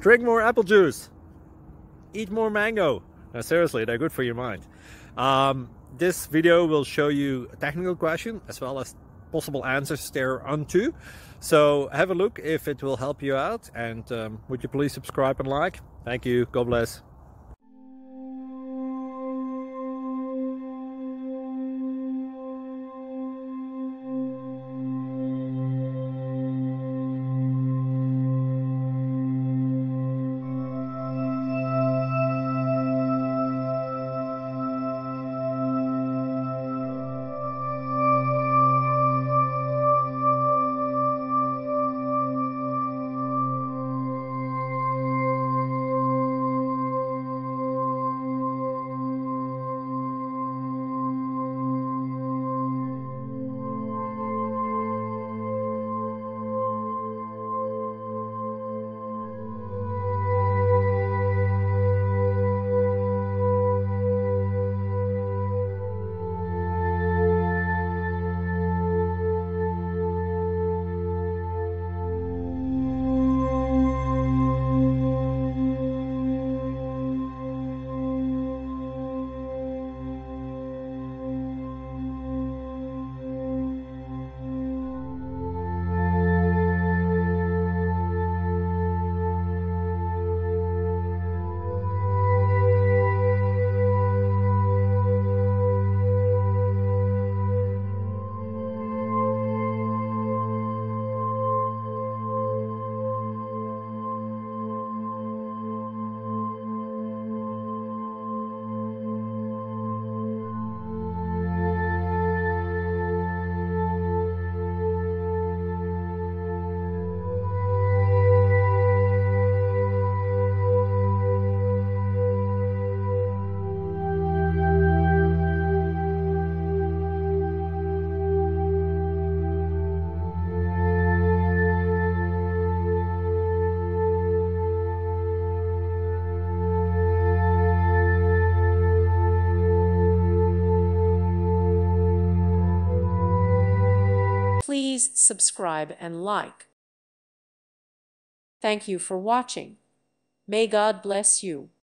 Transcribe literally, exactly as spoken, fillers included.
Drink more apple juice. Eat more mango. No, seriously, they're good for your mind. Um, this video will show you a technical question as well as possible answers thereunto. So have a look if it will help you out, and um, would you please subscribe and like? Thank you. God bless. Please subscribe and like. Thank you for watching. May God bless you.